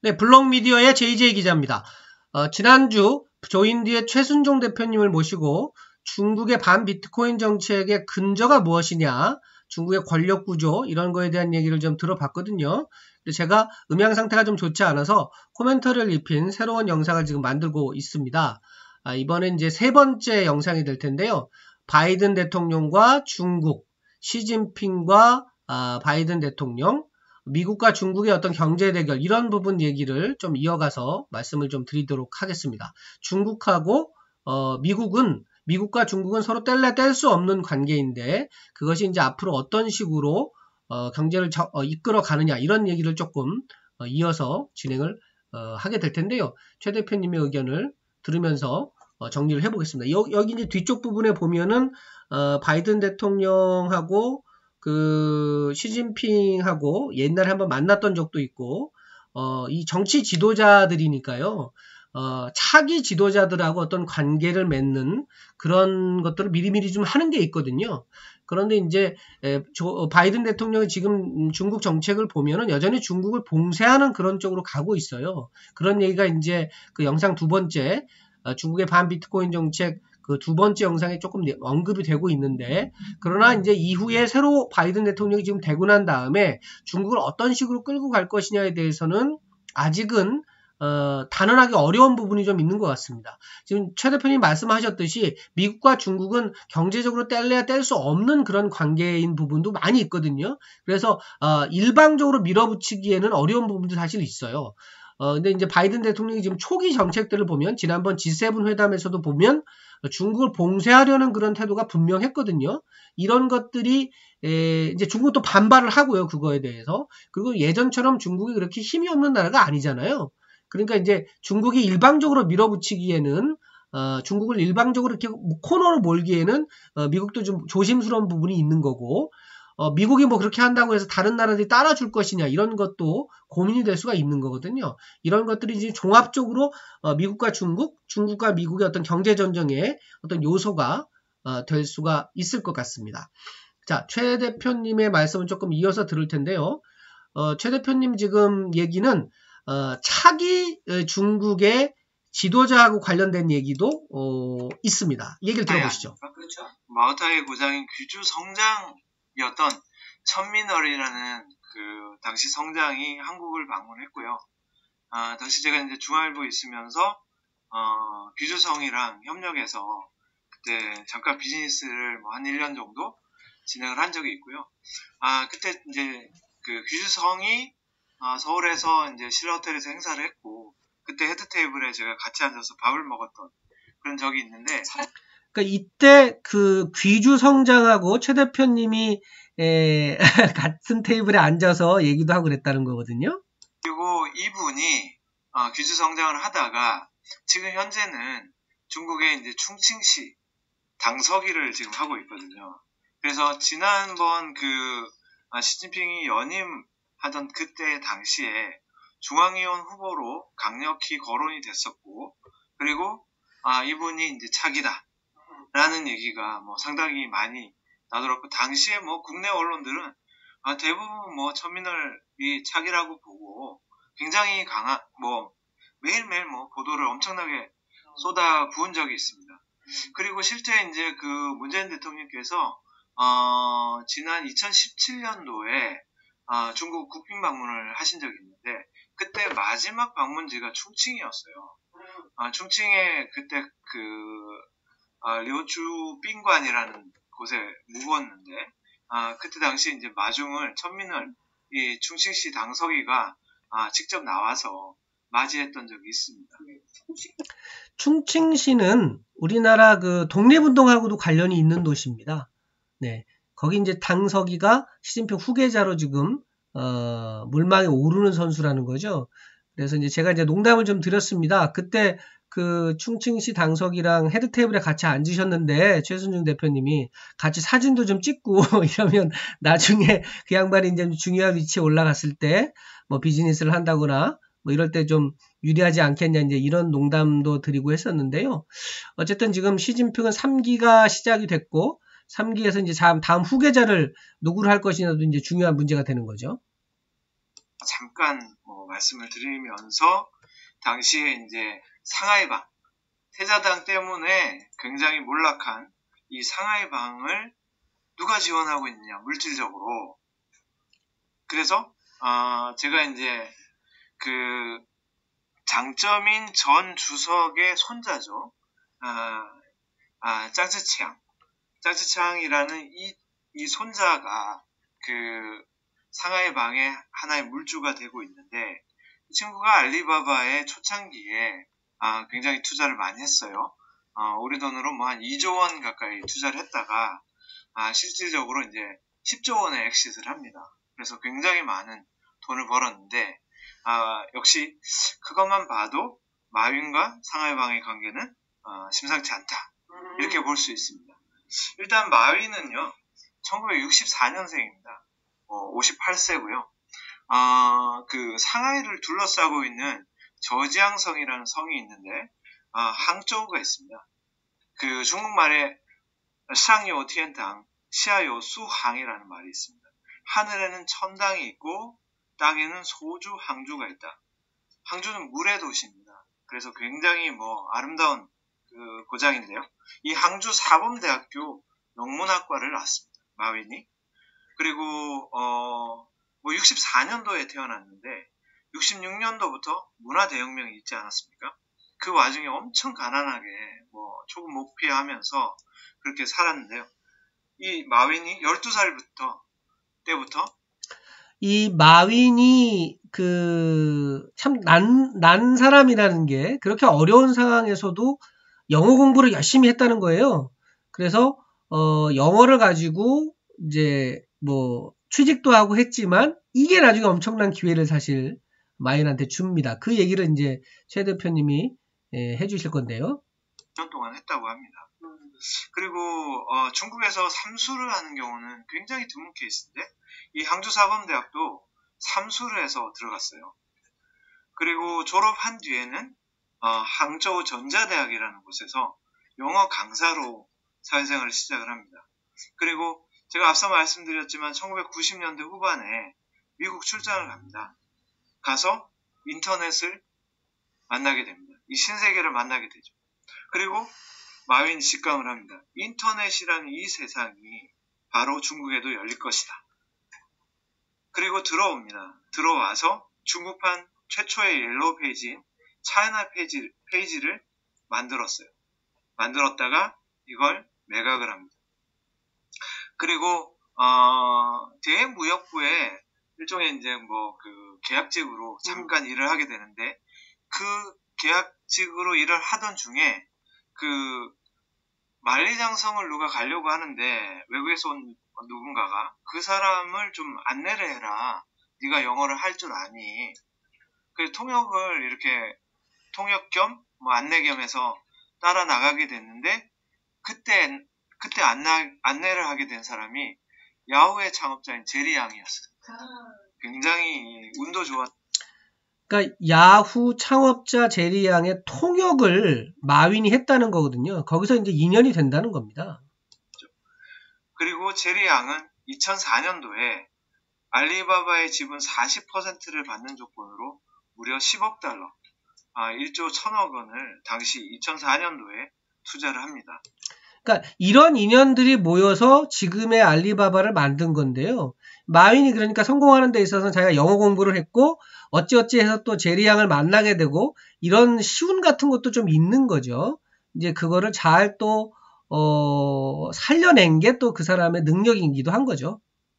네, 블록미디어의 JJ 기자입니다. 지난주 조인 뒤에 최순종 대표님을 모시고 중국의 반비트코인 정책의 근저가 무엇이냐, 중국의 권력 구조 이런 거에 대한 얘기를 좀 들어봤거든요. 근데 제가 음향 상태가 좀 좋지 않아서 코멘터리를 입힌 새로운 영상을 지금 만들고 있습니다. 이번엔 이제 세 번째 영상이 될 텐데요. 바이든 대통령과 중국, 시진핑과 바이든 대통령, 미국과 중국의 어떤 경제 대결 이런 부분 얘기를 좀 이어가서 말씀을 좀 드리도록 하겠습니다. 미국과 중국은 서로 뗄래 뗄 수 없는 관계인데 그것이 이제 앞으로 어떤 식으로 경제를 이끌어 가느냐 이런 얘기를 조금 이어서 진행을 하게 될 텐데요. 최 대표님의 의견을 들으면서 정리를 해보겠습니다. 여기 이제 뒤쪽 부분에 보면은 바이든 대통령하고 그 시진핑하고 옛날에 한번 만났던 적도 있고 이 정치 지도자들이니까요. 차기 지도자들하고 어떤 관계를 맺는 그런 것들을 미리미리 좀 하는 게 있거든요. 그런데 이제 바이든 대통령이 지금 중국 정책을 보면은 여전히 중국을 봉쇄하는 그런 쪽으로 가고 있어요. 그런 얘기가 이제 그 영상 두 번째 중국의 반비트코인 정책 그 두 번째 영상에 조금 언급이 되고 있는데, 그러나 이제 이후에 새로 바이든 대통령이 지금 되고 난 다음에 중국을 어떤 식으로 끌고 갈 것이냐에 대해서는 아직은 단언하기 어려운 부분이 좀 있는 것 같습니다. 지금 최 대표님 말씀하셨듯이 미국과 중국은 경제적으로 뗄래야 뗄 수 없는 그런 관계인 부분도 많이 있거든요. 그래서 일방적으로 밀어붙이기에는 어려운 부분도 사실 있어요. 근데 이제 바이든 대통령이 지금 초기 정책들을 보면 지난번 G7 회담에서도 보면 중국을 봉쇄하려는 그런 태도가 분명했거든요. 이런 것들이 이제 중국도 반발을 하고요. 그거에 대해서. 그리고 예전처럼 중국이 그렇게 힘이 없는 나라가 아니잖아요. 그러니까 이제 중국이 일방적으로 밀어붙이기에는 중국을 일방적으로 이렇게 코너로 몰기에는 미국도 좀 조심스러운 부분이 있는 거고, 미국이 뭐 그렇게 한다고 해서 다른 나라들이 따라줄 것이냐 이런 것도 고민이 될 수가 있는 거거든요. 이런 것들이 이제 종합적으로 미국과 중국과 미국의 어떤 경제 전쟁의 어떤 요소가 될 수가 있을 것 같습니다. 자, 최 대표님의 말씀은 조금 이어서 들을 텐데요. 최 대표님 지금 얘기는 차기 중국의 지도자하고 관련된 얘기도 있습니다. 얘기를 들어보시죠. 그렇죠. 마오타이의 고장인 귀주 성장이었던 천민얼이라는 그 당시 성장이 한국을 방문했고요. 당시 제가 이제 중앙일보에 있으면서 귀주성이랑 협력해서 그때 잠깐 비즈니스를 뭐 한 1년 정도 진행을 한 적이 있고요. 그때 이제 그 귀주성이 서울에서 이제 신라호텔에서 행사를 했고, 그때 헤드테이블에 제가 같이 앉아서 밥을 먹었던 그런 적이 있는데, 그러니까 이때 그 귀주 성장하고 최 대표님이 같은 테이블에 앉아서 얘기도 하고 그랬다는 거거든요. 그리고 이분이 귀주 성장을 하다가 지금 현재는 중국의 이제 충칭시 당서기를 지금 하고 있거든요. 그래서 지난번 그 시진핑이 연임하던 그때 당시에 중앙위원 후보로 강력히 거론이 됐었고, 그리고 이분이 이제 차기다라는 얘기가 뭐 상당히 많이 나돌았고, 당시에 뭐 국내 언론들은 대부분 뭐 천민얼이 차기라고 보고 굉장히 뭐 매일매일 뭐 보도를 엄청나게 쏟아 부은 적이 있습니다. 그리고 실제 이제 그 문재인 대통령께서 지난 2017년도에 중국 국빈 방문을 하신 적이 있는데, 그때 마지막 방문지가 충칭이었어요. 충칭에 그때 그 료주 賓관이라는 곳에 묵었는데, 그때 당시 이제 마중을 천민얼 이 충칭시 당서기가 직접 나와서 맞이했던 적이 있습니다. 충칭시는 우리나라 그 독립운동하고도 관련이 있는 도시입니다. 네, 거기 이제 당서기가 시진핑 후계자로 지금 물망에 오르는 선수라는 거죠. 그래서 이제 제가 이제 농담을 좀 드렸습니다. 그때 그 충칭시 당석이랑 헤드테이블에 같이 앉으셨는데 최순중 대표님이 같이 사진도 좀 찍고 이러면 나중에 그 양반이 이제 중요한 위치에 올라갔을 때 뭐 비즈니스를 한다거나 뭐 이럴 때 좀 유리하지 않겠냐 이제 이런 농담도 드리고 했었는데요. 어쨌든 지금 시진핑은 3기가 시작이 됐고 3기에서 이제 다음 후계자를 누구를 할 것이냐도 이제 중요한 문제가 되는 거죠. 잠깐 말씀을 드리면서 당시에 이제 상하이방 태자당 때문에 굉장히 몰락한 이 상하이방을 누가 지원하고 있느냐 물질적으로. 그래서 제가 이제 그 장쩌민 전 주석의 손자죠. 짱쯔치앙이라는 이 손자가 그 상하이방의 하나의 물주가 되고 있는데, 이 친구가 알리바바의 초창기에 굉장히 투자를 많이 했어요. 우리 돈으로 뭐 한 2조 원 가까이 투자를 했다가 실질적으로 이제 10조 원의 엑시트를 합니다. 그래서 굉장히 많은 돈을 벌었는데, 역시 그것만 봐도 마윈과 상하이방의 관계는 심상치 않다, 이렇게 볼 수 있습니다. 일단 마윈은요 1964년생입니다. 58세고요. 그 상하이를 둘러싸고 있는 저지앙성이라는 성이 있는데 항저우가 있습니다. 그 중국말에 샹요 티엔당, 시아요 수항이라는 말이 있습니다. 하늘에는 천당이 있고 땅에는 소주 항주가 있다. 항주는 물의 도시입니다. 그래서 굉장히 아름다운 그 고장인데요. 이 항주 사범대학교 영문학과를 나왔습니다. 마윈이. 그리고 64년도에 태어났는데 66년도부터 문화대혁명이 있지 않았습니까? 그 와중에 엄청 가난하게 조금 못 피하면서 그렇게 살았는데요. 이 마윈이 12살 때부터 이 마윈이 참 난 사람이라는 게 그렇게 어려운 상황에서도 영어 공부를 열심히 했다는 거예요. 그래서 영어를 가지고 이제 취직도 하고 했지만 이게 나중에 엄청난 기회를 사실 마윈한테 줍니다. 그 얘기를 이제 최 대표님이 해주실 건데요. 2년 동안 했다고 합니다. 그리고 중국에서 삼수를 하는 경우는 굉장히 드문 케이스인데 이 항주사범대학도 삼수를 해서 들어갔어요. 그리고 졸업한 뒤에는 항저우 전자대학이라는 곳에서 영어 강사로 사회생활을 시작을 합니다. 그리고 제가 앞서 말씀드렸지만 1990년대 후반에 미국 출장을 갑니다. 가서 인터넷을 만나게 됩니다. 이 신세계를 만나게 되죠. 그리고 마윈이 직감을 합니다. 인터넷이라는 이 세상이 바로 중국에도 열릴 것이다. 그리고 들어옵니다. 들어와서 중국판 최초의 옐로우 페이지인 차이나 페이지를 만들었어요. 만들었다가 이걸 매각을 합니다. 그리고 대무역부에 일종의 이제 그 계약직으로 잠깐 일을 하게 되는데, 그 계약직으로 일을 하던 중에 그 만리장성을 누가 가려고 하는데 외국에서 온 누군가가 그 사람을 좀 안내를 해라. 네가 영어를 할 줄 아니. 그래서 통역을 이렇게 통역 겸 안내 겸 해서 따라 나가게 됐는데, 그때 안내를 하게 된 사람이 야후의 창업자인 제리 양이었어요. 굉장히 운도 좋았. 그러니까 야후 창업자 제리 양의 통역을 마윈이 했다는 거거든요. 거기서 이제 인연이 된다는 겁니다. 그리고 제리 양은 2004년도에 알리바바의 지분 40%를 받는 조건으로 무려 10억 달러, 1조 1천억 원을 당시 2004년도에 투자를 합니다. 그러니까 이런 인연들이 모여서 지금의 알리바바를 만든 건데요. 마윈이 그러니까 성공하는 데 있어서 자기가 영어 공부를 했고 어찌어찌 해서 또 제리 양을 만나게 되고 이런 시운 같은 것도 좀 있는 거죠. 이제 그거를 잘 또 살려낸 게 또 그 사람의 능력이기도 한 거죠.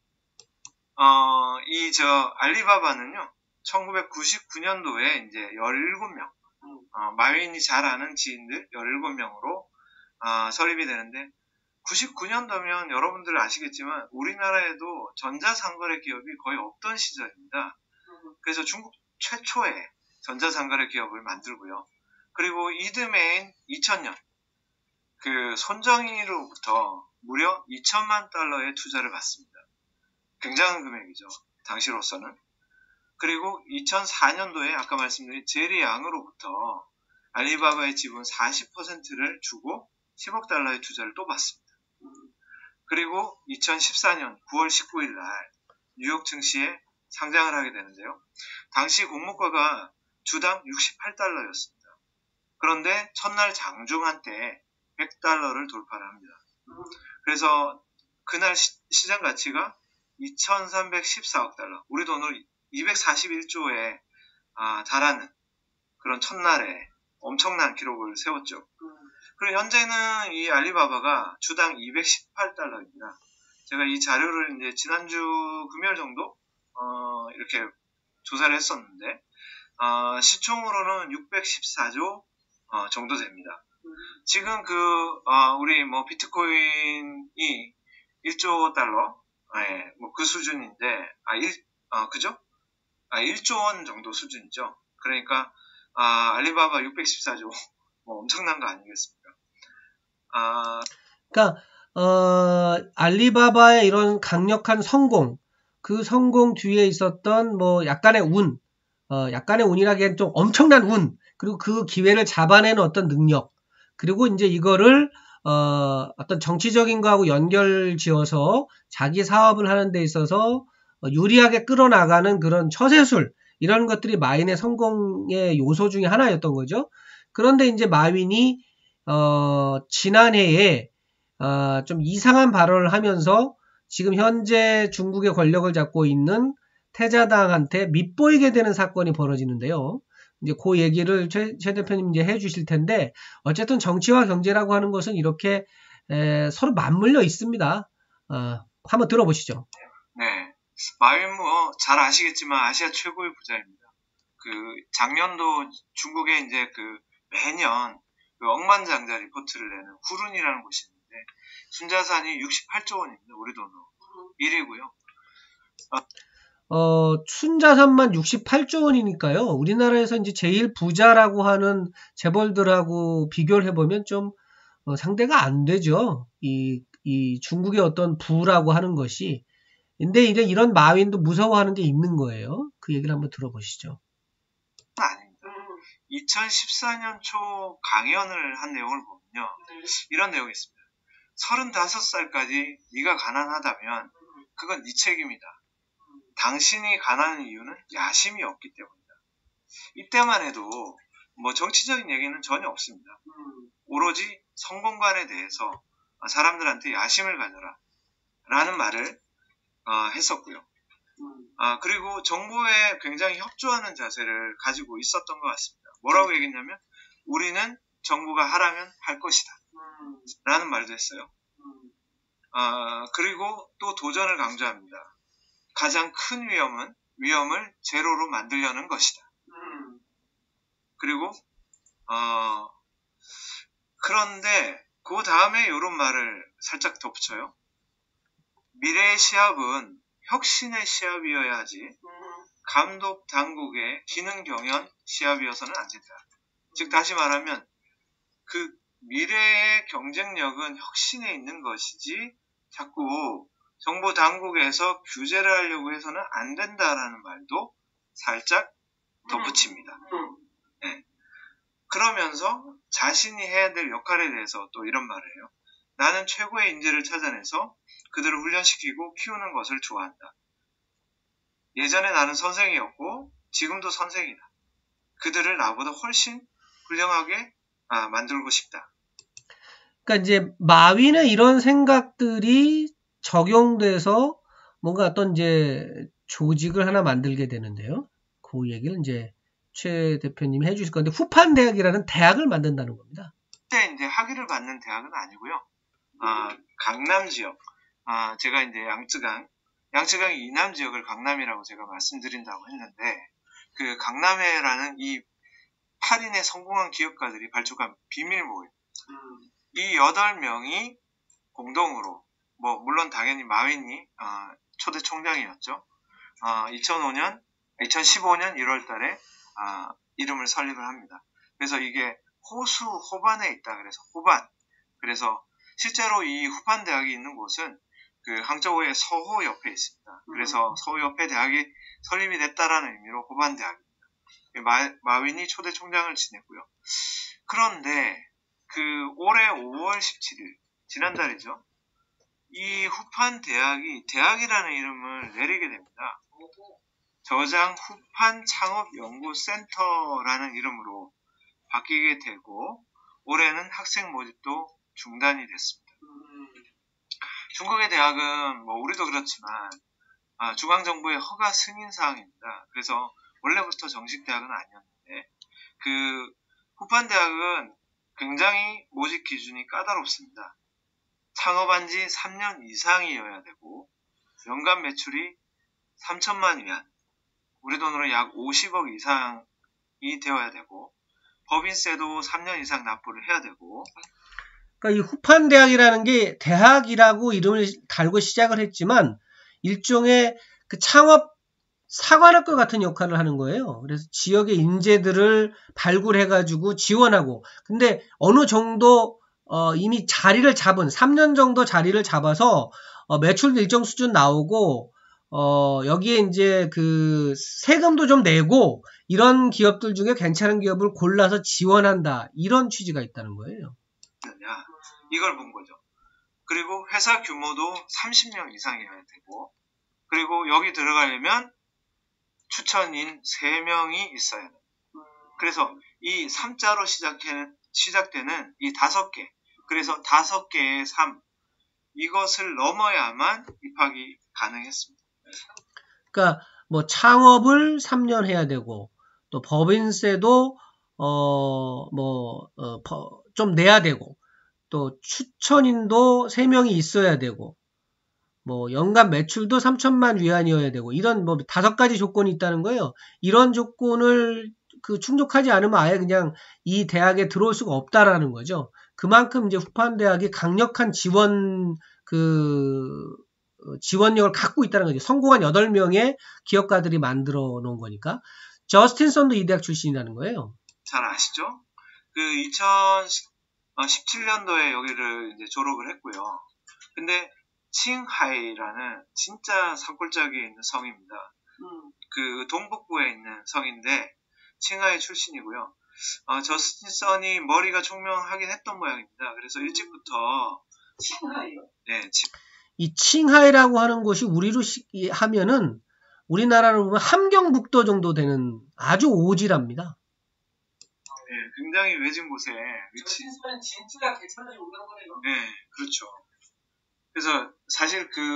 알리바바는요 1999년도에 이제 17명 마윈이 잘 아는 지인들 17명으로 설립이 되는데, 99년도면 여러분들 아시겠지만 우리나라에도 전자상거래 기업이 거의 없던 시절입니다. 그래서 중국 최초의 전자상거래 기업을 만들고요. 그리고 이듬해인 2000년 그 손정희로부터 무려 2천만 달러의 투자를 받습니다. 굉장한 금액이죠. 당시로서는. 그리고 2004년도에 아까 말씀드린 제리 양으로부터 알리바바의 지분 40%를 주고 10억 달러의 투자를 또 받습니다. 그리고 2014년 9월 19일 날 뉴욕 증시에 상장을 하게 되는데요. 당시 공모가가 주당 68달러였습니다. 그런데 첫날 장중한 때 100달러를 돌파를 합니다. 그래서 그날 시장 가치가 2314억 달러, 우리 돈으로 241조에 달하는 그런 첫날에 엄청난 기록을 세웠죠. 그리고 현재는 이 알리바바가 주당 218달러입니다. 제가 이 자료를 이제 지난주 금요일 정도 이렇게 조사를 했었는데 시총으로는 614조 정도 됩니다. 지금 우리 비트코인이 1조 달러, 그 수준인데, 그죠? 1조 원 정도 수준이죠. 그러니까 알리바바 614조 엄청난 거 아니겠습니까? 그러니까 알리바바의 이런 강력한 성공, 그 성공 뒤에 있었던 약간의 운, 약간의 운이라기엔 좀 엄청난 운, 그리고 그 기회를 잡아내는 어떤 능력, 그리고 이제 이거를 어떤 정치적인 거하고 연결지어서 자기 사업을 하는 데 있어서 유리하게 끌어나가는 그런 처세술, 이런 것들이 마윈의 성공의 요소 중에 하나였던 거죠. 그런데 이제 마윈이 지난해에 좀 이상한 발언을 하면서 지금 현재 중국의 권력을 잡고 있는 태자당한테 밉보이게 되는 사건이 벌어지는데요. 이제 그 얘기를 최 대표님 이제 해주실 텐데, 어쨌든 정치와 경제라고 하는 것은 이렇게 서로 맞물려 있습니다. 한번 들어보시죠. 네, 마윈 잘 아시겠지만 아시아 최고의 부자입니다. 작년도 중국에 이제 매년 억만장자 리포트를 내는 후룬이라는 곳이 있는데 순자산이 68조 원입니다. 우리 돈으로 1위고요. 순자산만 68조 원이니까요. 우리나라에서 이제 제일 부자라고 하는 재벌들하고 비교를 해보면 좀 상대가 안 되죠. 이 중국의 어떤 부라고 하는 것이. 근데 이제 이런 마윈도 무서워하는 게 있는 거예요. 그 얘기를 한번 들어보시죠. 아닙니다. 2014년 초 강연을 한 내용을 보면요. 이런 내용이 있습니다. 35살까지 네가 가난하다면 그건 네 책임이다. 당신이 가난한 이유는 야심이 없기 때문이다. 이때만 해도 정치적인 얘기는 전혀 없습니다. 오로지 성공관에 대해서 사람들한테 야심을 가져라 라는 말을 했었고요. 그리고 정부에 굉장히 협조하는 자세를 가지고 있었던 것 같습니다. 뭐라고 얘기했냐면 우리는 정부가 하라면 할 것이다 라는 말도 했어요. 그리고 또 도전을 강조합니다. 가장 큰 위험을 제로로 만들려는 것이다. 그리고 그런데 그 다음에 이런 말을 살짝 덧붙여요. 미래의 시합은 혁신의 시합이어야 하지 감독 당국의 기능 경연 시합이어서는 안 된다. 즉 다시 말하면 그 미래의 경쟁력은 혁신에 있는 것이지 자꾸 정부 당국에서 규제를 하려고 해서는 안 된다라는 말도 살짝 덧붙입니다. 네. 그러면서 자신이 해야 될 역할에 대해서 또 이런 말을 해요. 나는 최고의 인재를 찾아내서 그들을 훈련시키고 키우는 것을 좋아한다. 예전에 나는 선생이었고 지금도 선생이다. 그들을 나보다 훨씬 훌륭하게 만들고 싶다. 그러니까 이제 마윈의 이런 생각들이 적용돼서 뭔가 어떤 이제 조직을 하나 만들게 되는데요. 그 얘기를 이제 최 대표님이 해주실 건데 후판 대학이라는 대학을 만든다는 겁니다. 그때 이제 학위를 받는 대학은 아니고요. 강남 지역, 제가 이제 양쯔강 이남 지역을 강남이라고 제가 말씀드린다고 했는데 그 강남에라는 이 8인의 성공한 기업가들이 발족한 비밀 모임. 이 8명이 공동으로 물론 당연히 마윈이 초대 총장이었죠. 2015년 1월 달에 이름을 설립을 합니다. 그래서 이게 호수 호반에 있다. 그래서 호반. 그래서 실제로 이 후판 대학이 있는 곳은 그 항저우의 서호 옆에 있습니다. 그래서 서호 옆에 대학이 설립이 됐다라는 의미로 호반 대학입니다. 마윈이 초대 총장을 지냈고요. 그런데 올해 5월 17일 지난달이죠. 이 후판 대학이 대학이라는 이름을 내리게 됩니다. 저장 후판 창업연구센터라는 이름으로 바뀌게 되고 올해는 학생 모집도 중단이 됐습니다. 중국의 대학은 뭐 우리도 그렇지만 중앙정부의 허가 승인 사항입니다. 그래서 원래부터 정식 대학은 아니었는데 그 후판 대학은 굉장히 모집 기준이 까다롭습니다. 창업한 지 3년 이상이어야 되고 연간 매출이 3천만 위안, 우리 돈으로 약 50억 이상이 되어야 되고 법인세도 3년 이상 납부를 해야 되고. 그러니까 이 후판 대학이라는 게 대학이라고 이름을 달고 시작을 했지만 일종의 그 창업 사관학과 같은 역할을 하는 거예요. 그래서 지역의 인재들을 발굴해가지고 지원하고, 근데 어느 정도 이미 자리를 잡은 3년 정도 자리를 잡아서 매출도 일정 수준 나오고 여기에 이제 그 세금도 좀 내고 이런 기업들 중에 괜찮은 기업을 골라서 지원한다, 이런 취지가 있다는 거예요. 이걸 본 거죠. 그리고 회사 규모도 30명 이상이어야 되고, 그리고 여기 들어가려면 추천인 3명이 있어야 돼요. 그래서 이 3자로 시작되는 이 5개, 그래서 5개의 3, 이것을 넘어야만 입학이 가능했습니다. 그러니까 뭐 창업을 3년 해야 되고 또 법인세도 좀 내야 되고 또 추천인도 3명이 있어야 되고 뭐 연간 매출도 3천만 위안이어야 되고 이런 뭐 5가지 조건이 있다는 거예요. 이런 조건을 충족하지 않으면 아예 그냥 이 대학에 들어올 수가 없다라는 거죠. 그만큼 이제 후판 대학이 강력한 지원력을 갖고 있다는 거죠. 성공한 8명의 기업가들이 만들어 놓은 거니까. 저스틴 선도 이 대학 출신이라는 거예요. 잘 아시죠? 그 2017년도에 여기를 이제 졸업을 했고요. 근데 칭하이라는 진짜 산골짜기에 있는 성입니다. 그 동북부에 있는 성인데 칭하이 출신이고요. 저스틴 선이 머리가 총명하긴 했던 모양입니다. 그래서 일찍부터 칭하이요? 네, 이 칭하이라고 하는 곳이 우리로 하면은 우리나라로 보면 함경북도 정도 되는 아주 오지랍니다. 네, 굉장히 외진 곳에 위치. 저스틴 선은 진짜 개천하게 오는 거네요. 네, 그렇죠. 그래서 사실 그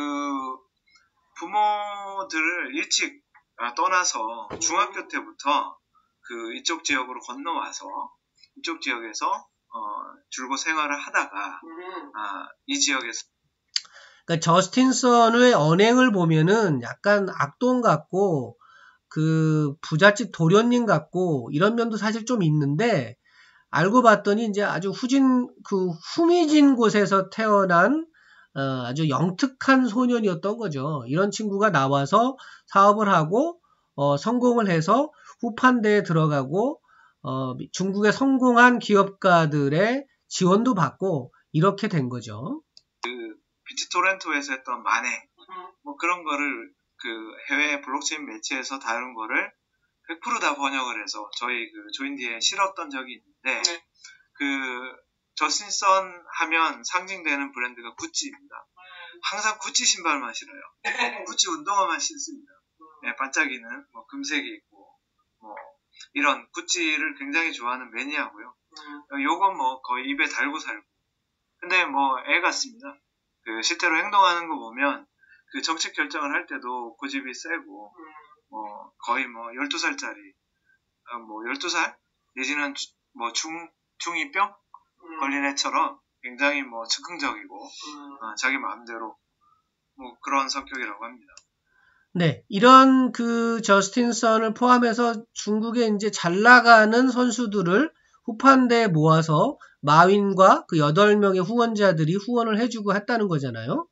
부모들을 일찍 떠나서 중학교 때부터 그 이쪽 지역으로 건너와서 이쪽 지역에서 줄곧 생활을 하다가 이 지역에서 그러니까 저스틴 선의 언행을 보면은 약간 악동 같고 그 부잣집 도련님 같고 이런 면도 사실 좀 있는데 알고 봤더니 이제 아주 후미진 곳에서 태어난 아주 영특한 소년이었던 거죠. 이런 친구가 나와서 사업을 하고 성공을 해서 후판대에 들어가고 중국의 성공한 기업가들의 지원도 받고 이렇게 된 거죠. 그 비트토렌토에서 했던 만해 뭐 그런 거를 그 해외 블록체인 매체에서 다룬 거를 100% 다 번역을 해서 저희 그 조인디에 실었던 적이 있는데 네. 그 저스틴 선 하면 상징되는 브랜드가 구찌입니다. 항상 구찌 신발만 신어요. 구찌 운동화만 신습니다. 네, 반짝이는 뭐 금색이 있고 뭐 이런 구찌를 굉장히 좋아하는 매니아고요. 요건 뭐 거의 입에 달고 살고. 근데 뭐 애 같습니다. 그 실제로 행동하는 거 보면 그 정책 결정을 할 때도 고집이 세고 뭐 거의 뭐 12살짜리 뭐 12살 내지는 뭐 중2병 걸린 애처럼 굉장히 뭐 즉흥적이고 자기 마음대로 뭐 그런 성격이라고 합니다. 네, 이런 그 저스틴 선을 포함해서 중국에 이제 잘 나가는 선수들을 후판대에 모아서 마윈과 그 8명의 후원자들이 후원을 해주고 했다는 거잖아요.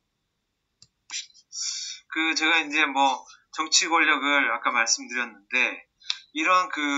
그 제가 이제 뭐 정치 권력을 아까 말씀드렸는데 이런 그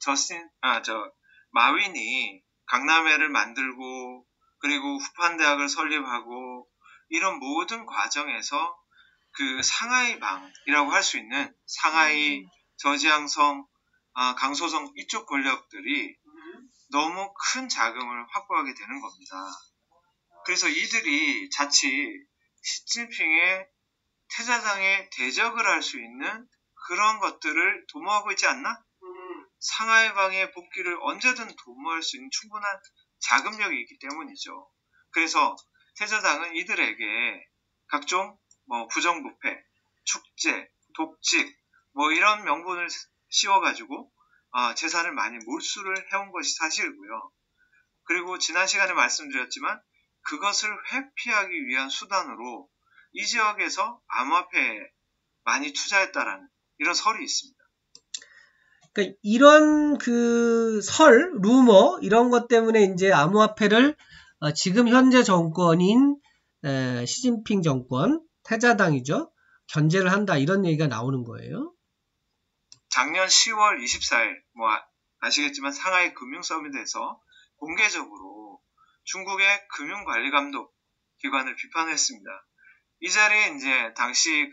마윈이 강남회를 만들고 그리고 후판대학을 설립하고 이런 모든 과정에서 그 상하이방이라고 할 수 있는 상하이, 저지앙성, 강소성 이쪽 권력들이 너무 큰 자금을 확보하게 되는 겁니다. 그래서 이들이 자칫 시진핑의 태자상에 대적을 할 수 있는 그런 것들을 도모하고 있지 않나? 상하이방의 복귀를 언제든 도모할 수 있는 충분한 자금력이 있기 때문이죠. 그래서 태자당은 이들에게 각종 부정부패, 축제, 독직 이런 명분을 씌워가지고 재산을 많이 몰수를 해온 것이 사실이고요. 그리고 지난 시간에 말씀드렸지만 그것을 회피하기 위한 수단으로 이 지역에서 암호화폐에 많이 투자했다라는 이런 설이 있습니다. 그러니까 이런 그 루머 이런 것 때문에 이제 암호화폐를 지금 현재 정권인 시진핑 정권, 태자당이죠. 견제를 한다 이런 얘기가 나오는 거예요. 작년 10월 24일 아시겠지만 상하이 금융서밋에서 공개적으로 중국의 금융관리감독 기관을 비판했습니다. 이 자리에 이제 당시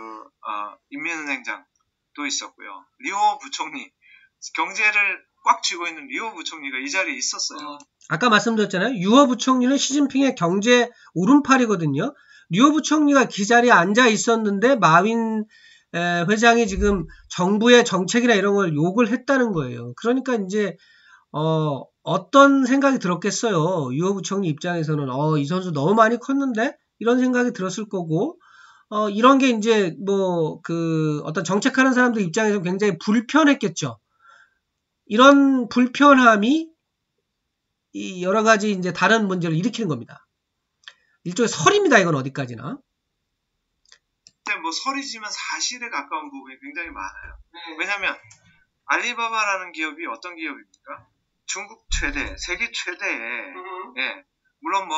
인민은행장도 있었고요. 리오 부총리, 경제를 꽉 쥐고 있는 리오 부총리가 이 자리에 있었어요. 아까 말씀드렸잖아요. 유어 부총리는 시진핑의 경제 오른팔이거든요. 리오 부총리가 그 자리에 앉아 있었는데 마윈 회장이 지금 정부의 정책이나 이런 걸 욕을 했다는 거예요. 그러니까 이제 어떤 생각이 들었겠어요. 유어 부총리 입장에서는 이 선수 너무 많이 컸는데 이런 생각이 들었을 거고 이런 게 이제 어떤 정책하는 사람들 입장에서 굉장히 불편했겠죠. 이런 불편함이 이 여러 가지 이제 다른 문제를 일으키는 겁니다. 일종의 설입니다. 이건 어디까지나. 설이지만 사실에 가까운 부분이 굉장히 많아요. 왜냐하면 알리바바라는 기업이 어떤 기업입니까? 중국 최대, 세계 최대의 물론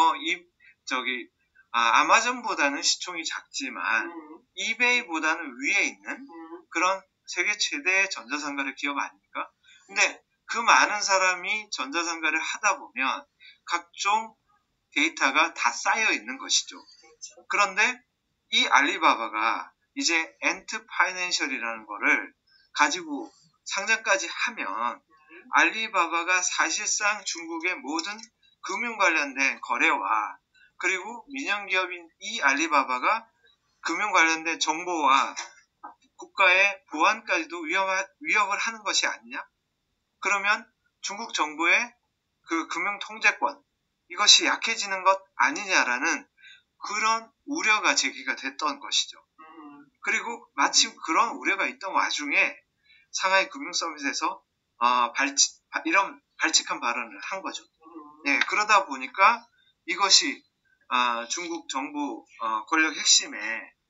아마존보다는 시총이 작지만 이베이보다는 위에 있는 그런 세계 최대의 전자상가의 기업 아닙니까? 근데 그 많은 사람이 전자상가를 하다 보면 각종 데이터가 다 쌓여 있는 것이죠. 그런데 이 알리바바가 이제 엔트 파이낸셜이라는 거를 가지고 상장까지 하면 알리바바가 사실상 중국의 모든 금융 관련된 거래와 그리고 민영기업인 이 알리바바가 금융 관련된 정보와 국가의 보안까지도 위협을 하는 것이 아니냐? 그러면 중국 정부의 그 금융 통제권 이것이 약해지는 것 아니냐라는 그런 우려가 제기가 됐던 것이죠. 그리고 마침 그런 우려가 있던 와중에 상하이 금융서밋에서 이런 발칙한 발언을 한 거죠. 그러다 보니까 이것이 중국 정부 권력 핵심에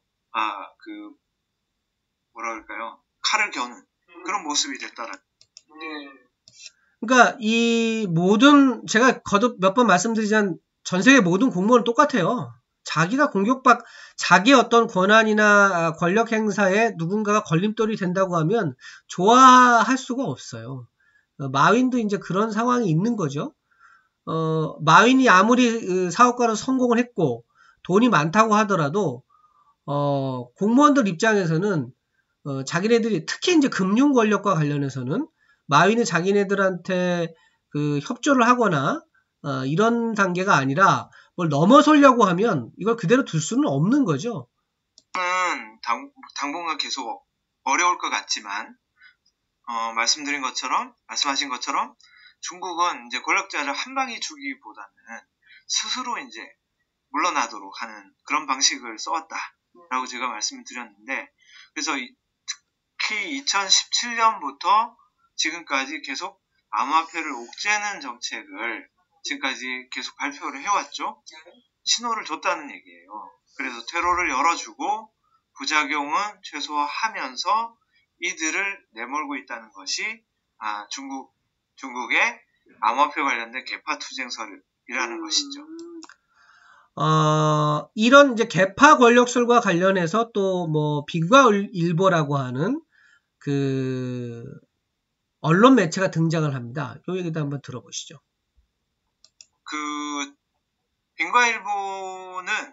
칼을 겨눈 그런 모습이 됐다는. 그러니까 이 모든 제가 거듭 몇 번 말씀드리지만 전 세계 모든 공무원은 똑같아요. 자기가 자기의 어떤 권한이나 권력 행사에 누군가가 걸림돌이 된다고 하면 좋아할 수가 없어요. 마윈도 이제 그런 상황이 있는 거죠. 마윈이 아무리 사업가로 성공을 했고 돈이 많다고 하더라도 공무원들 입장에서는 자기네들이 특히 이제 금융 권력과 관련해서는 마윈이 자기네들한테 협조를 하거나 이런 단계가 아니라 뭘 넘어서려고 하면 이걸 그대로 둘 수는 없는 거죠. 당분간 계속 어려울 것 같지만 말씀하신 것처럼 중국은 이제 권력자를 한 방에 주기보다는 스스로 이제 물러나도록 하는 그런 방식을 써왔다라고 제가 말씀을 드렸는데 그래서 특히 2017년부터 지금까지 계속 암호화폐를 옥죄는 정책을 지금까지 계속 발표를 해왔죠. 신호를 줬다는 얘기예요. 그래서 퇴로를 열어주고 부작용은 최소화하면서 이들을 내몰고 있다는 것이 중국의 암호화폐 관련된 개파 투쟁설이라는 것이죠. 이런 이제 개파 권력설과 관련해서 또 빙과일보라고 하는 언론 매체가 등장을 합니다. 이 얘기도 한번 들어보시죠. 빙과일보는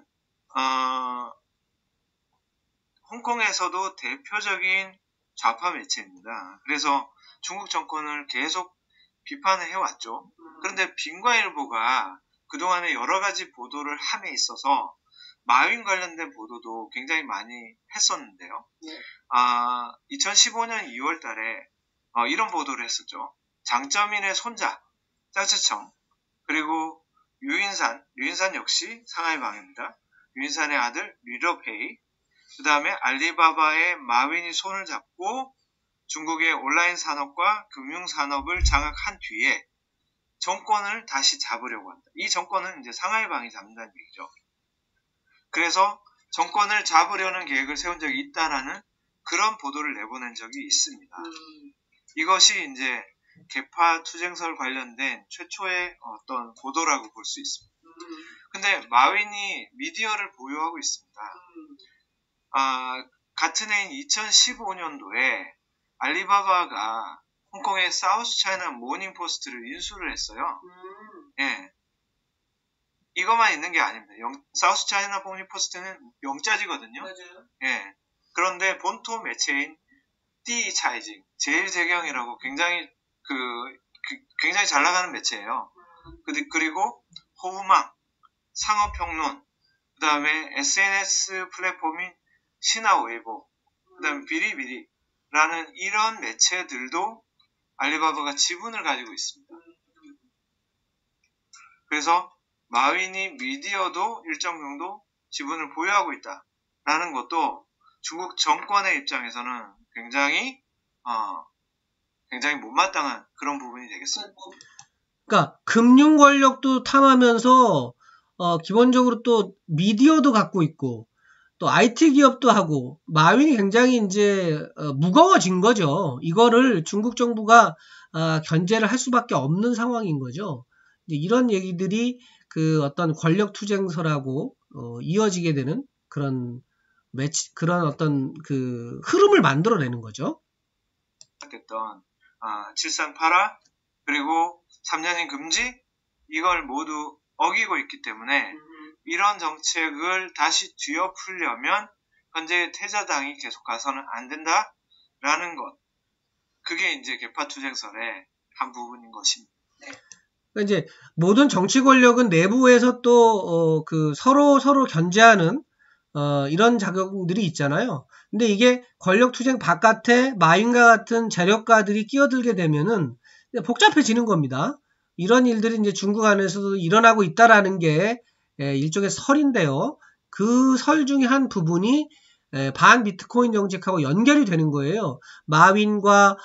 홍콩에서도 대표적인 좌파 매체입니다. 그래서 중국 정권을 계속 비판을 해왔죠. 그런데 빙과일보가 그동안에 여러 가지 보도를 함에 있어서 마윈 관련된 보도도 굉장히 많이 했었는데요. 네. 2015년 2월 달에 이런 보도를 했었죠. 장쩌민의 손자, 짜츠청, 그리고 류인산 역시 상하이방입니다. 류인산의 아들 류러페이, 그 다음에 알리바바의 마윈이 손을 잡고 중국의 온라인 산업과 금융 산업을 장악한 뒤에 정권을 다시 잡으려고 한다. 이 정권은 이제 상하이방이 잡는다는 얘기죠. 그래서 정권을 잡으려는 계획을 세운 적이 있다라는 그런 보도를 내보낸 적이 있습니다. 이것이 이제 개파 투쟁설 관련된 최초의 어떤 보도라고 볼 수 있습니다. 근데 마윈이 미디어를 보유하고 있습니다. 같은 해인 2015년도에 알리바바가 홍콩의 사우스 차이나 모닝 포스트를 인수를 했어요. 예. 이것만 있는 게 아닙니다. 사우스 차이나 모닝 포스트는 영자지거든요. 맞아요. 예. 그런데 본토 매체인 띠차이징, 제일제경이라고 굉장히 굉장히 잘 나가는 매체예요. 그리고 호우망, 상업평론, 그 다음에 SNS 플랫폼인 신화웨이보, 그 다음에 비리비리라는 이런 매체들도 알리바바가 지분을 가지고 있습니다. 그래서 마윈이 미디어도 일정 정도 지분을 보유하고 있다라는 것도 중국 정권의 입장에서는 굉장히 못마땅한 그런 부분이 되겠습니다. 그러니까 금융 권력도 탐하면서 기본적으로 또 미디어도 갖고 있고 또 IT 기업도 하고 마윈이 굉장히 이제 무거워진 거죠. 이거를 중국 정부가 견제를 할 수밖에 없는 상황인 거죠. 이런 얘기들이 그 어떤 권력 투쟁설하고 이어지게 되는 그런 어떤 그 흐름을 만들어내는 거죠. 했던 738화 그리고 3년인 금지 이걸 모두 어기고 있기 때문에 이런 정책을 다시 뒤엎으려면 현재 태자당이 계속 가서는 안 된다라는 것. 그게 이제 개파 투쟁설의 한 부분인 것입니다. 그러니까 이제 모든 정치 권력은 내부에서 또 그 서로 견제하는 이런 작용들이 있잖아요. 근데 이게 권력 투쟁 바깥에 마윈과 같은 재력가들이 끼어들게 되면은 복잡해지는 겁니다. 이런 일들이 이제 중국 안에서도 일어나고 있다라는 게 일종의 설인데요. 그 설 중에 한 부분이 반 비트코인 정책하고 연결이 되는 거예요. 마윈과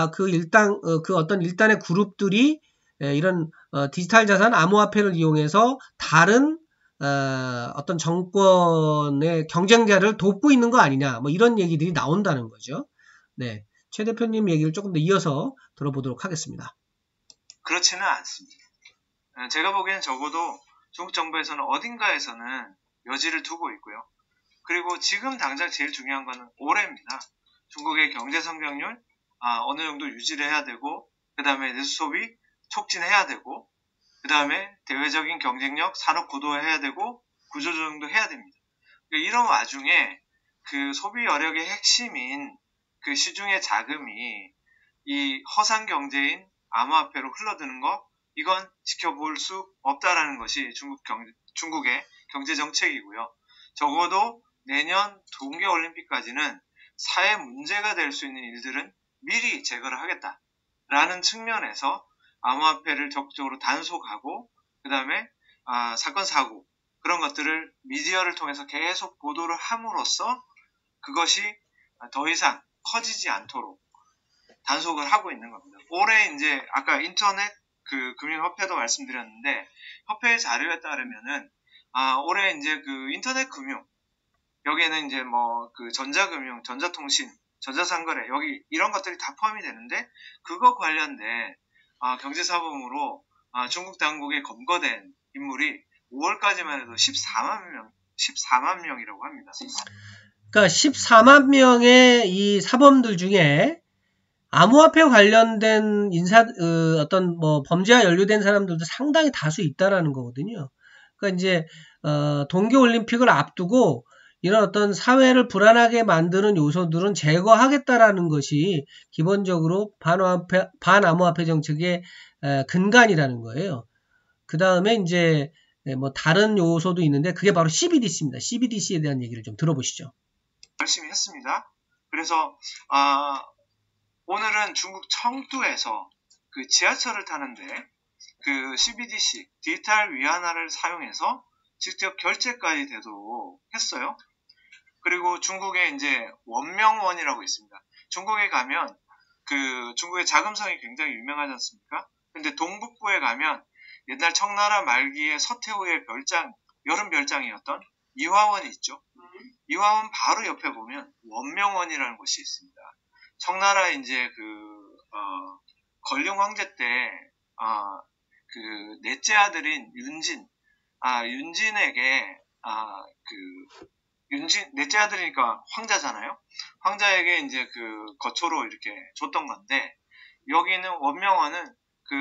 그 어떤 일단의 그룹들이 이런 디지털 자산 암호화폐를 이용해서 다른 어떤 정권의 경쟁자를 돕고 있는 거 아니냐, 뭐 이런 얘기들이 나온다는 거죠. 네, 최 대표님 얘기를 조금 더 이어서 들어보도록 하겠습니다. 그렇지는 않습니다. 제가 보기엔 적어도 중국 정부에서는 어딘가에서는 여지를 두고 있고요. 그리고 지금 당장 제일 중요한 거는 올해입니다. 중국의 경제 성장률 어느 정도 유지를 해야 되고, 그 다음에 내수 소비 촉진해야 되고, 그 다음에 대외적인 경쟁력, 산업 구도해야 되고, 구조조정도 해야 됩니다. 이런 와중에 그 소비 여력의 핵심인 그 시중의 자금이 이 허상 경제인 암호화폐로 흘러드는 거, 이건 지켜볼 수 없다라는 것이 중국의 경제 정책이고요. 적어도 내년 동계올림픽까지는 사회 문제가 될 수 있는 일들은 미리 제거를 하겠다라는 측면에서 암호화폐를 적극적으로 단속하고, 그 다음에 사건 사고 그런 것들을 미디어를 통해서 계속 보도를 함으로써 그것이 더 이상 커지지 않도록 단속을 하고 있는 겁니다. 올해 이제 아까 인터넷 그 금융협회도 말씀드렸는데, 협회의 자료에 따르면은 올해 이제 그 인터넷 금융, 여기에는 이제 뭐 그 전자금융, 전자통신, 전자상거래, 여기 이런 것들이 다 포함이 되는데, 그거 관련된 경제사범으로 중국 당국에 검거된 인물이 5월까지만 해도 14만 명이라고 합니다. 그러니까 14만 명의 이 사범들 중에 암호화폐 관련된 어떤 뭐 범죄와 연루된 사람들도 상당히 다수 있다라는 거거든요. 그러니까 이제 동계올림픽을 앞두고 이런 어떤 사회를 불안하게 만드는 요소들은 제거하겠다라는 것이 기본적으로 반암호화폐 정책의 근간이라는 거예요. 그 다음에 이제 뭐 다른 요소도 있는데 그게 바로 CBDC입니다. CBDC에 대한 얘기를 좀 들어보시죠. 열심히 했습니다. 그래서 오늘은 중국 청두에서 그 지하철을 타는데 그 CBDC 디지털 위안화를 사용해서 직접 결제까지 되도록 했어요. 그리고 중국에 이제 원명원이라고 있습니다. 중국에 가면 그 중국의 자금성이 굉장히 유명하지 않습니까? 근데 동북부에 가면 옛날 청나라 말기에 서태후의 별장, 여름 별장이었던 이화원이 있죠. 이화원 바로 옆에 보면 원명원이라는 곳이 있습니다. 청나라 이제 건룡 황제 때 그 넷째 아들인 윤진에게 넷째 아들이니까 황자잖아요. 황자에게 이제 그 거초로 이렇게 줬던 건데, 여기는 원명원은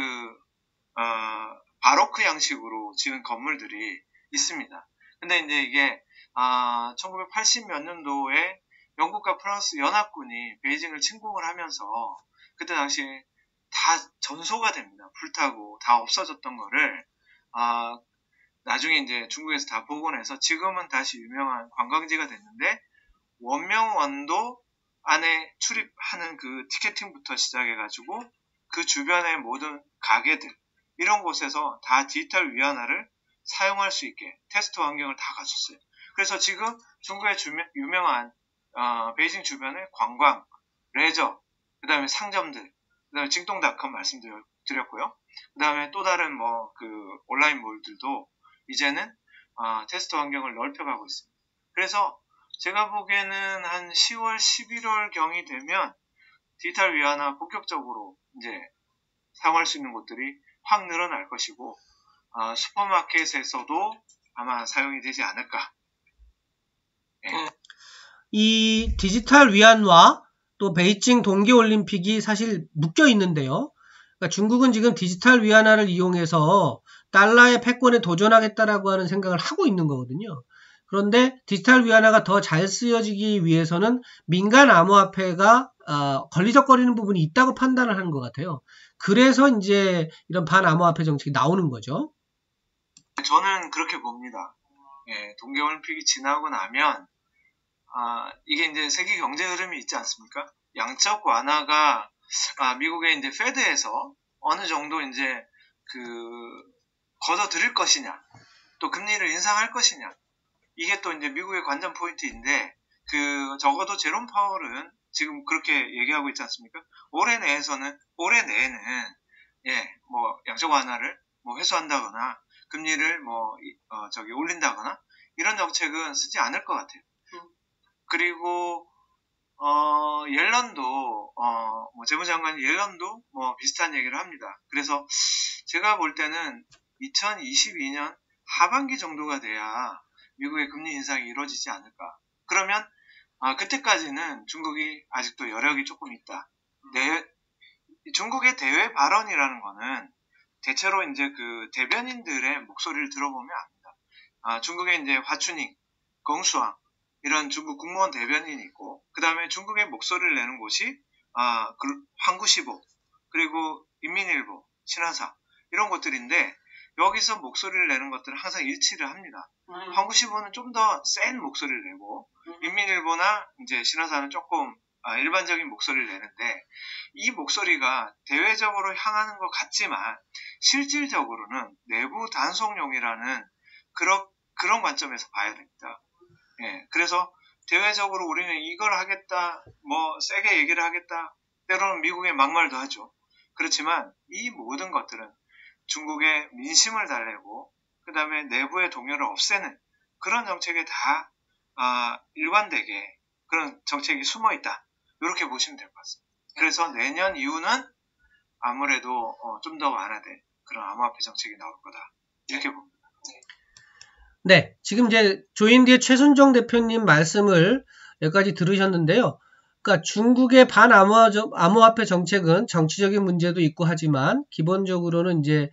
바로크 양식으로 지은 건물들이 있습니다. 근데 이제 이게 1980 몇 년도에 영국과 프랑스 연합군이 베이징을 침공을 하면서 그때 당시에 다 전소가 됩니다. 불타고 다 없어졌던 거를 나중에 이제 중국에서 다 복원해서 지금은 다시 유명한 관광지가 됐는데, 원명원도 안에 출입하는 그 티켓팅부터 시작해가지고 그 주변의 모든 가게들, 이런 곳에서 다 디지털 위안화를 사용할 수 있게 테스트 환경을 다 갖췄어요. 그래서 지금 중국의 유명한 베이징 주변의 관광, 레저, 그 다음에 상점들, 그 다음에 징동닷컴 말씀드렸고요. 그 다음에 또 다른 온라인 몰들도 이제는 테스트 환경을 넓혀가고 있습니다. 그래서 제가 보기에는 한 10월, 11월 경이 되면 디지털 위안화 본격적으로 이제 사용할 수 있는 곳들이 확 늘어날 것이고, 슈퍼마켓에서도 아마 사용이 되지 않을까. 네. 이 디지털 위안화 또 베이징 동계올림픽이 사실 묶여 있는데요. 그러니까 중국은 지금 디지털 위안화를 이용해서 달러의 패권에 도전하겠다라고 하는 생각을 하고 있는 거거든요. 그런데 디지털 위안화가 더 잘 쓰여지기 위해서는 민간 암호화폐가 걸리적거리는 부분이 있다고 판단을 하는 것 같아요. 그래서 이제 이런 반암호화폐 정책이 나오는 거죠. 저는 그렇게 봅니다. 예, 동계올림픽이 지나고 나면 이게 이제 세계 경제 흐름이 있지 않습니까? 양적 완화가 미국의 이제 페드에서 어느 정도 이제 걷어들일 것이냐, 또 금리를 인상할 것이냐, 이게 또 이제 미국의 관전 포인트인데, 적어도 제롬 파월은 지금 그렇게 얘기하고 있지 않습니까? 올해 내에는 양적 완화를 회수한다거나 금리를 올린다거나 이런 정책은 쓰지 않을 것 같아요. 그리고 옐런도 재무장관 옐런도 비슷한 얘기를 합니다. 그래서 제가 볼 때는 2022년 하반기 정도가 돼야 미국의 금리 인상이 이루어지지 않을까. 그러면 그때까지는 중국이 아직도 여력이 조금 있다. 중국의 대외 발언이라는 거는 대체로 이제 대변인들의 목소리를 들어보면 압니다. 중국의 이제 화춘잉, 긍수왕, 이런 중국 국무원 대변인이 있고, 그 다음에 중국의 목소리를 내는 곳이 황구시보, 그리고 인민일보, 신화사, 이런 곳들인데, 여기서 목소리를 내는 것들은 항상 일치를 합니다. 황구시보는 좀 더 센 목소리를 내고, 인민일보나 이제 신화사는 조금 일반적인 목소리를 내는데, 이 목소리가 대외적으로 향하는 것 같지만 실질적으로는 내부 단속용이라는 그런 관점에서 봐야 됩니다. 예, 그래서 대외적으로 우리는 이걸 하겠다, 세게 얘기를 하겠다, 때로는 미국의 막말도 하죠. 그렇지만 이 모든 것들은 중국의 민심을 달래고, 그 다음에 내부의 동요를 없애는 그런 정책에 다 일관되게 그런 정책이 숨어 있다, 이렇게 보시면 될 것 같습니다. 그래서 내년 이후는 아무래도 좀 더 완화된 그런 암호화폐 정책이 나올 거다, 이렇게 봅니다. 네, 지금 이제 조인디의 최순정 대표님 말씀을 여기까지 들으셨는데요. 그러니까 중국의 반암호화폐 정책은 정치적인 문제도 있고 하지만 기본적으로는 이제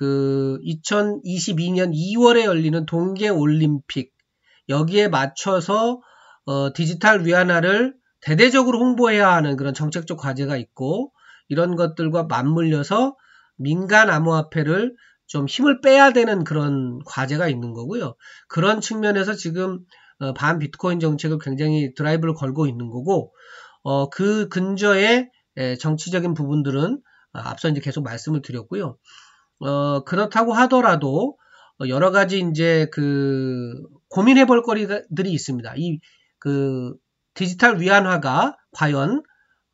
2022년 2월에 열리는 동계올림픽, 여기에 맞춰서 디지털 위안화를 대대적으로 홍보해야 하는 그런 정책적 과제가 있고, 이런 것들과 맞물려서 민간 암호화폐를 좀 힘을 빼야 되는 그런 과제가 있는 거고요. 그런 측면에서 지금 반 비트코인 정책을 굉장히 드라이브를 걸고 있는 거고, 그 근저에 정치적인 부분들은 앞서 이제 계속 말씀을 드렸고요. 그렇다고 하더라도 여러 가지 이제 고민해 볼 거리들이 있습니다. 그 디지털 위안화가 과연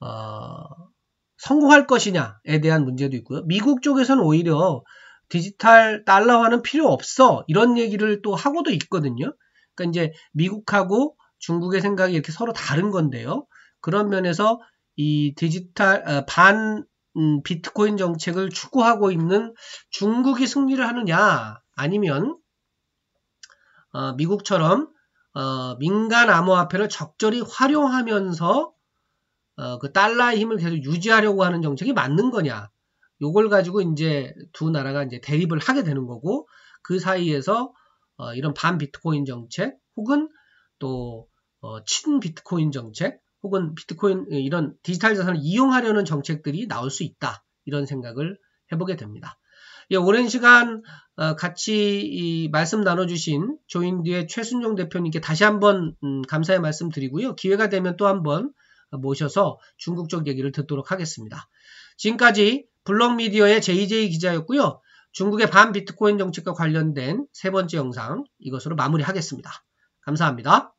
성공할 것이냐에 대한 문제도 있고요. 미국 쪽에서는 오히려 디지털 달러화는 필요 없어 이런 얘기를 또 하고도 있거든요. 그러니까 이제 미국하고 중국의 생각이 이렇게 서로 다른 건데요. 그런 면에서 이 디지털 반 비트코인 정책을 추구하고 있는 중국이 승리를 하느냐, 아니면 미국처럼 민간 암호화폐를 적절히 활용하면서 그 달러의 힘을 계속 유지하려고 하는 정책이 맞는 거냐, 요걸 가지고 이제 두 나라가 이제 대립을 하게 되는 거고, 그 사이에서 이런 반 비트코인 정책 혹은 또 친 비트코인 정책 혹은 비트코인 이런 디지털 자산을 이용하려는 정책들이 나올 수 있다, 이런 생각을 해보게 됩니다. 예, 오랜 시간 같이 말씀 나눠주신 조인드의 최순용 대표님께 다시 한번 감사의 말씀 드리고요. 기회가 되면 또 한번 모셔서 중국 쪽 얘기를 듣도록 하겠습니다. 지금까지 블록미디어의 JJ 기자였고요. 중국의 반 비트코인 정책과 관련된 세 번째 영상 이것으로 마무리하겠습니다. 감사합니다.